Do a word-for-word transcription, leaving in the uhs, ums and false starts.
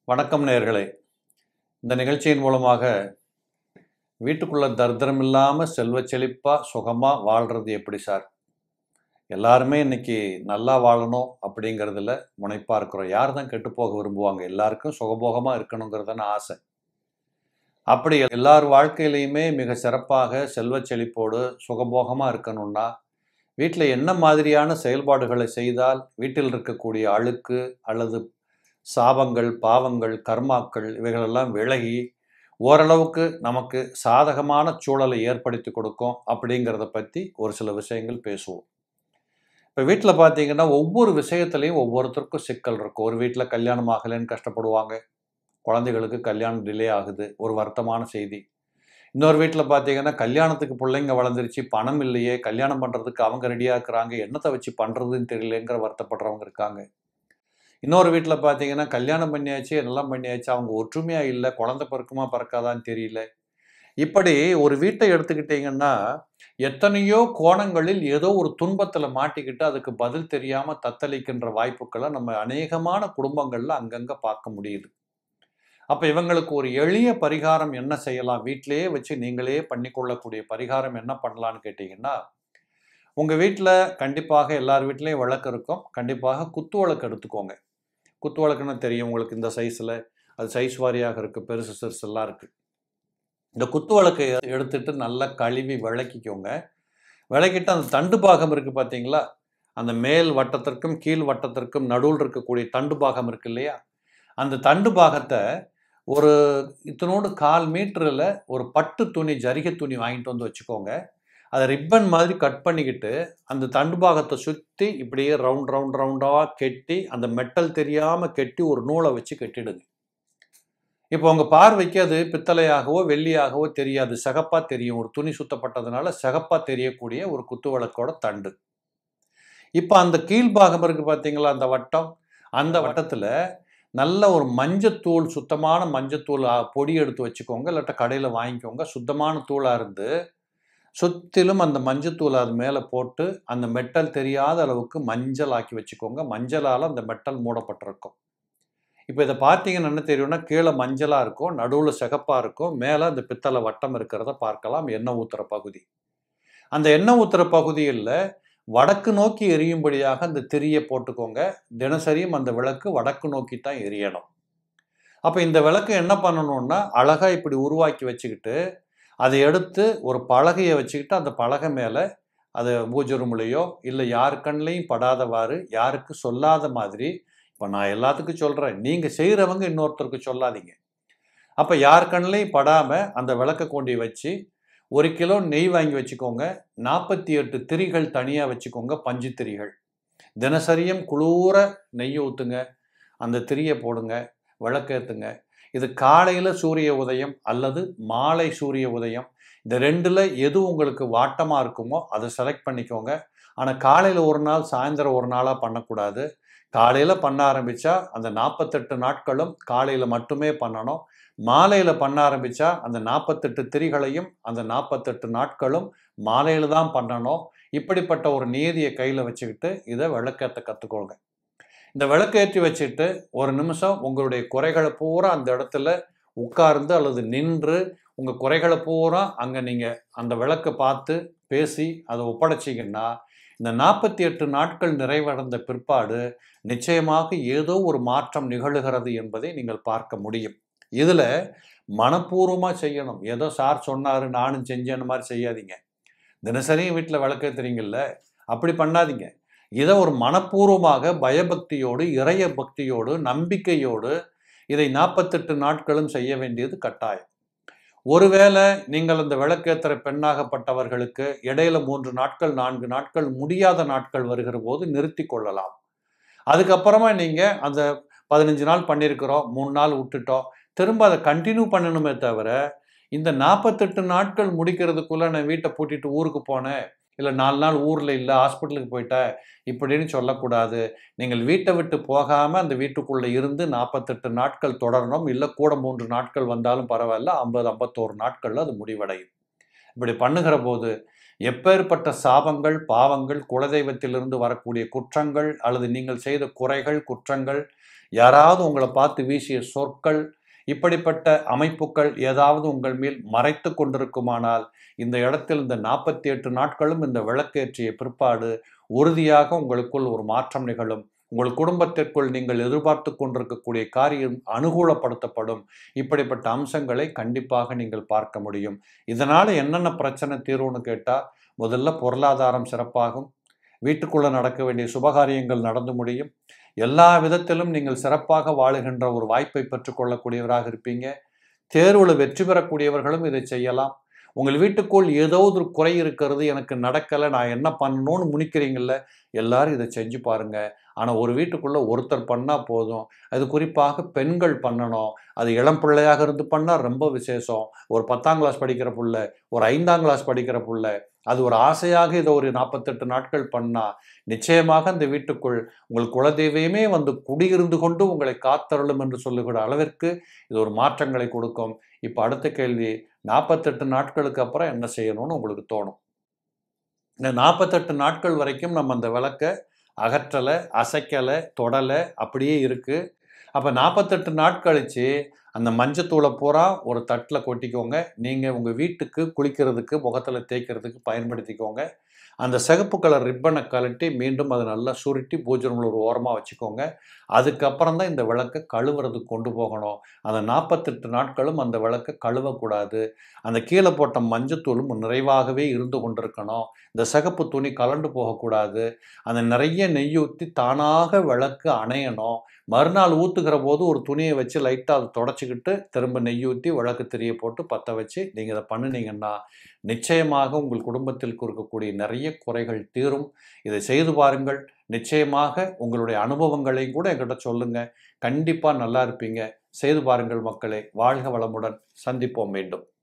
வணக்கம் நேயர்களே. இந்த நிகழ்ச்சியின் மூலமாக வீட்டுக்குள்ள தரித்திரம் இல்லாமல் செல்வ செழிப்பாக சுகமாக வாழ்கிறது எப்படி சார்? எல்லாருமே இன்னைக்கு நல்லா வாழணும் அப்படிங்கிறதுல முனைப்பாக இருக்கிறோம். யார் தான் கெட்டு போக விரும்புவாங்க? எல்லாருக்கும் சுகபோகமாக இருக்கணுங்கிறதான ஆசை. அப்படி எல்லார் வாழ்க்கையிலையுமே மிக சிறப்பாக செல்வ செழிப்போடு சுகபோகமாக இருக்கணும்னா வீட்டில் என்ன மாதிரியான செயல்பாடுகளை செய்தால் வீட்டில் இருக்கக்கூடிய அழுக்கு அல்லது சாபங்கள், பாவங்கள், கர்மாக்கள் இவைகளெல்லாம் விலகி ஓரளவுக்கு நமக்கு சாதகமான சூழலை ஏற்படுத்தி கொடுக்கும் அப்படிங்கிறத பற்றி ஒரு சில விஷயங்கள் பேசுவோம். இப்போ வீட்டில் பார்த்தீங்கன்னா ஒவ்வொரு விஷயத்துலையும் ஒவ்வொருத்தருக்கும் சிக்கல் இருக்கும். ஒரு வீட்டில் கல்யாணம் ஆகலைன்னு கஷ்டப்படுவாங்க, குழந்தைகளுக்கு கல்யாணம் டிலே ஆகுது, ஒரு வருத்தமான செய்தி. இன்னொரு வீட்டில் பார்த்தீங்கன்னா கல்யாணத்துக்கு பிள்ளைங்க வளர்ந்துருச்சு, பணம் இல்லையே, கல்யாணம் பண்ணுறதுக்கு அவங்க ரெடியாக இருக்கிறாங்க, என்னத்தை வச்சு பண்ணுறதுன்னு தெரியலேங்கிற வருத்தப்படுறவங்க இருக்காங்க. இன்னொரு வீட்டில் பார்த்தீங்கன்னா கல்யாணம் பண்ணியாச்சு, எல்லாம் பண்ணியாச்சு, அவங்க ஒற்றுமையாக இல்லை, குழந்தை பிறக்குமா பிறக்காதான்னு தெரியல. இப்படி ஒரு வீட்டை எடுத்துக்கிட்டிங்கன்னா எத்தனையோ கோணங்களில் ஏதோ ஒரு துன்பத்தில் மாட்டிக்கிட்டு அதுக்கு பதில் தெரியாமல் தத்தளிக்கின்ற வாய்ப்புகளை நம்ம அநேகமான குடும்பங்களில் அங்கங்கே பார்க்க முடியுது. அப்போ இவங்களுக்கு ஒரு எளிய பரிகாரம் என்ன செய்யலாம்? வீட்டிலேயே வச்சு நீங்களே பண்ணிக்கொள்ளக்கூடிய பரிகாரம் என்ன பண்ணலான்னு கேட்டிங்கன்னா, உங்கள் வீட்டில் கண்டிப்பாக எல்லார் வீட்லேயும் விளக்கு இருக்கும். கண்டிப்பாக குத்து விளக்கு எடுத்துக்கோங்க. குத்து விளக்குன்னு தெரியும் உங்களுக்கு, இந்த சைஸில் அது சைஸ் வாரியாக இருக்குது, பெருசு சிறுசு எல்லாம் இருக்குது. இந்த குத்து விளக்கை எடுத்துட்டு நல்லா கழுவி விளக்கிக்கோங்க. விளக்கிட்டு அந்த தண்டு பாகம் இருக்குது பார்த்தீங்களா, அந்த மேல் வட்டத்திற்கும் கீழ் வட்டத்திற்கும் நடுவில் இருக்கக்கூடிய தண்டு பாகம் இருக்குது இல்லையா, அந்த தண்டு பாகத்தை ஒரு இத்தனோடு கால் மீட்டரில் ஒரு பட்டு துணி, ஜரிகை துணி வாங்கிட்டு வந்து வச்சுக்கோங்க. அதை ரிப்பன் மாதிரி கட் பண்ணிக்கிட்டு அந்த தண்டு பாகத்தை சுற்றி இப்படியே ரவுண்ட் ரவுண்ட் ரவுண்டாக கெட்டி அந்த மெட்டல் தெரியாமல் கெட்டி ஒரு நூலை வச்சு கெட்டிடுங்க. இப்போ உங்கள் பார்வைக்கு அது பித்தளையாகவோ வெள்ளியாகவோ தெரியாது, சிகப்பாக தெரியும். ஒரு துணி சுத்தப்பட்டதுனால சிகப்பாக தெரியக்கூடிய ஒரு குத்து விளக்கோட தண்டு. இப்போ அந்த கீழ்பாகம் இருக்குது பார்த்தீங்களா, அந்த வட்டம், அந்த வட்டத்தில் நல்ல ஒரு மஞ்சத்தூள், சுத்தமான மஞ்சத்தூள் பொடி எடுத்து வச்சுக்கோங்க, இல்லாட்ட கடையில் வாங்கிக்கோங்க. சுத்தமான தூளாக இருந்து சுற்றிலும் அந்த மஞ்சத்தூள் அது மேலே போட்டு அந்த மெட்டல் தெரியாத அளவுக்கு மஞ்சள் ஆக்கி வச்சுக்கோங்க. மஞ்சளால் அந்த மெட்டல் மூடப்பட்டிருக்கும். இப்போ இதை பார்த்தீங்கன்னா என்ன தெரியும்னா, கீழே மஞ்சளாக இருக்கும், நடுவில் சிகப்பாக இருக்கும், மேலே அந்த பித்தளை வட்டம் இருக்கிறத பார்க்கலாம். எண்ணெய் ஊற்றுற பகுதி, அந்த எண்ணெய் ஊற்றுற பகுதியில் வடக்கு நோக்கி எரியும்படியாக அந்த திரியை போட்டுக்கோங்க. தினசரியும் அந்த விளக்கு வடக்கு நோக்கி தான் எரியணும். அப்போ இந்த விளக்கு என்ன பண்ணணும்னா, அழகாக இப்படி உருவாக்கி வச்சுக்கிட்டு அதை எடுத்து ஒரு பலகையை வச்சுக்கிட்டு அந்த பலகை மேலே அதை பூஜை ரூம்லையோ இல்லை யார் கண்ணிலையும் படாதவாறு, யாருக்கு சொல்லாத மாதிரி, இப்போ நான் எல்லாத்துக்கும் சொல்கிறேன், நீங்கள் செய்கிறவங்க இன்னொருத்தருக்கு சொல்லாதீங்க. அப்போ யார் கண்ணிலையும் படாமல் அந்த விளக்கை கொண்டு வச்சு ஒரு கிலோ நெய் வாங்கி வச்சுக்கோங்க. நாற்பத்தி எட்டு திரிகள் தனியாக வச்சுக்கோங்க, பஞ்சு திரிகள். தினசரியும் குளூர நெய் ஊற்றுங்க, அந்த திரியை போடுங்க, விளக்கேற்றுங்க. இது காலையில் சூரிய உதயம் அல்லது மாலை சூரிய உதயம், இந்த ரெண்டில் எது உங்களுக்கு வாட்டமாக இருக்குமோ அதை செலக்ட் பண்ணிக்கோங்க. ஆனால் காலையில் ஒரு நாள், சாயந்தரம் ஒரு நாளாக பண்ணக்கூடாது. காலையில் பண்ண ஆரம்பித்தா அந்த நாற்பத்தெட்டு நாட்களும் காலையில் மட்டுமே பண்ணணும். மாலையில் பண்ண ஆரம்பித்தா அந்த நாற்பத்தெட்டு திரிகளையும் அந்த நாற்பத்தெட்டு நாட்களும் மாலையில் தான் பண்ணணும். இப்படிப்பட்ட ஒரு நியதியை கையில் வச்சுக்கிட்டு இதை விளக்கேற்ற கற்றுக்கோங்க. இந்த விளக்கேற்றி வச்சுட்டு ஒரு நிமிஷம் உங்களுடைய குறைகளை பூரா அந்த இடத்துல உட்கார்ந்து அல்லது நின்று உங்கள் குறைகளை பூரா அங்கே நீங்கள் அந்த விளக்கை பார்த்து பேசி அதை ஒப்படைச்சிங்கன்னா இந்த நாற்பத்தி எட்டு நாட்கள் நிறைவடைந்த பிற்பாடு நிச்சயமாக ஏதோ ஒரு மாற்றம் நிகழுகிறது என்பதை நீங்கள் பார்க்க முடியும். இதில் மனப்பூர்வமாக செய்யணும். ஏதோ சார் சொன்னார் நானும் செஞ்சேன்னு மாதிரி செய்யாதீங்க. தினசரியும் வீட்டில் விளக்கேற்றுறீங்கல்ல, அப்படி பண்ணாதீங்க. இதை ஒரு மனப்பூர்வமாக பயபக்தியோடு, இறைய பக்தியோடு, நம்பிக்கையோடு இதை நாற்பத்தெட்டு நாட்களும் செய்ய வேண்டியது கட்டாயம். ஒருவேளை நீங்கள் அந்த விளக்கேற்றுற பெண்ணாகப்பட்டவர்களுக்கு இடையில மூன்று நாட்கள் நான்கு நாட்கள் முடியாத நாட்கள் வருகிற போது நிறுத்தி கொள்ளலாம். அதுக்கப்புறமா நீங்கள் அந்த பதினஞ்சு நாள் பண்ணியிருக்கிறோம், மூணு நாள் விட்டுட்டோம், திரும்ப அதை கண்டினியூ பண்ணணுமே தவிர இந்த நாற்பத்தெட்டு நாட்கள் முடிக்கிறதுக்குள்ளே நான் வீட்டை பூட்டிட்டு ஊருக்கு போனேன், இல்லை நாலு நாள் ஊரில் இல்லை, ஹாஸ்பிட்டலுக்கு போயிட்டேன் இப்படின்னு சொல்லக்கூடாது. நீங்கள் வீட்டை விட்டு போகாமல் அந்த வீட்டுக்குள்ளே இருந்து நாற்பத்தெட்டு நாட்கள் தொடரணும். இல்லை கூட மூன்று நாட்கள் வந்தாலும் பரவாயில்ல, ஐம்பது ஐம்பத்தோரு நாட்களில் அது முடிவடையும். இப்படி பண்ணுகிற போது எப்பேற்பட்ட சாபங்கள், பாவங்கள், குலதெய்வத்திலிருந்து வரக்கூடிய குற்றங்கள் அல்லது நீங்கள் செய்த குறைகள், குற்றங்கள், யாராவது உங்களை பார்த்து வீசிய சொற்கள், இப்படிப்பட்ட அமைப்புகள் ஏதாவது உங்கள் மேல் மறைத்து கொண்டிருக்குமானால் இந்த இடத்தில் இந்த நாற்பத்தி எட்டு நாட்களும் இந்த விளக்கேற்றிய பிற்பாடு உறுதியாக உங்களுக்குள் ஒரு மாற்றம் நிகழும். உங்கள் குடும்பத்திற்குள் நீங்கள் எதிர்பார்த்து கொண்டிருக்கக்கூடிய காரியம் அனுகூலப்படுத்தப்படும். இப்படிப்பட்ட அம்சங்களை கண்டிப்பாக நீங்கள் பார்க்க முடியும். இதனால் என்னென்ன பிரச்சனை தீர்வுன்னு கேட்டால், முதல்ல பொருளாதாரம் சிறப்பாகும். வீட்டுக்குள்ளே நடக்க வேண்டிய சுபகாரியங்கள் நடந்து முடியும். எல்லா விதத்திலும் நீங்கள் சிறப்பாக வாழுகின்ற ஒரு வாய்ப்பை பெற்றுக்கொள்ளக்கூடியவராக இருப்பீங்க. தேர்வில் வெற்றி பெறக்கூடியவர்களும் இதை செய்யலாம். உங்கள் வீட்டுக்குள் ஏதோ ஒரு குறை இருக்கிறது, எனக்கு நடக்கலை, நான் என்ன பண்ணணும்னு முனிக்கிறீங்கள, எல்லாரும் இதை செஞ்சு பாருங்க. ஆனால் ஒரு வீட்டுக்குள்ளே ஒருத்தர் பண்ணால் போதும். அது குறிப்பாக பெண்கள் பண்ணணும். அது இளம் பிள்ளையாக இருந்து பண்ணால் ரொம்ப விசேஷம். ஒரு பத்தாம் கிளாஸ் படிக்கிற பிள்ளை, ஒரு ஐந்தாம் கிளாஸ் படிக்கிற பிள்ளை, அது ஒரு ஆசையாக இதை ஒரு நாற்பத்தெட்டு நாட்கள் பண்ணால் நிச்சயமாக அந்த வீட்டுக்குள் உங்கள் குலதெய்வமே வந்து குடியிருந்து கொண்டு உங்களை காத்தருளும் என்று சொல்லுகிற அளவிற்கு இது ஒரு மாற்றங்களை கொடுக்கும். இப்போ அடுத்த கேள்வி, நாற்பத்தெட்டு நாட்களுக்கு அப்புறம் என்ன செய்யணும்னு உங்களுக்கு தோணும். இந்த நாற்பத்தெட்டு நாட்கள் வரைக்கும் நம்ம அந்த விளக்கை அகற்றலை, அசைக்கலை, தொடலை, அப்படியே இருக்குது. அப்போ நாற்பத்தெட்டு நாட் கழித்து அந்த மஞ்சத்தூளை பூரா ஒரு தட்டில் கொட்டிக்கோங்க. நீங்கள் உங்கள் வீட்டுக்கு குளிக்கிறதுக்கு, முகத்தில் தேய்க்கிறதுக்கு பயன்படுத்திக்கோங்க. அந்த சிகப்பு கலர் ரிப்பனை கழட்டி மீண்டும் அதை நல்லா சுருட்டி பூஜை ரூமில் ஒரு ஓரமாக வச்சுக்கோங்க. அதுக்கப்புறம் தான் இந்த விளக்கை கழுவுறதுக்கு கொண்டு போகணும். அந்த நாற்பத்தெட்டு நாட்களும் அந்த விளக்கை கழுவக்கூடாது. அந்த கீழே போட்ட மஞ்சத்தூளும் நிறைவாகவே இருந்து கொண்டிருக்கணும். இந்த சிகப்பு துணி கலண்டு போகக்கூடாது. அந்த நிறைய நெய் ஊற்றி தானாக விளக்கு அணையணும். மறுநாள் ஊற்றுகிற போது ஒரு துணியை வச்சு லைட்டாக அதை தொடச்சிக்கிட்டு திரும்ப நெய் ஊற்றி விளக்கு திரியை போட்டு பற்ற வச்சு நீங்கள் இதை பண்ணினீங்கன்னா நிச்சயமாக உங்கள் குடும்பத்தில் இருக்கக்கூடிய நிறைய குறைகள் தீரும். இதை செய்து பாருங்கள். நிச்சயமாக உங்களுடைய அனுபவங்களையும் கூட என்கிட்ட சொல்லுங்கள். கண்டிப்பாக நல்லா இருப்பீங்க. செய்து பாருங்கள் மக்களே. வாழ்க வளமுடன். சந்திப்போம் மீண்டும்.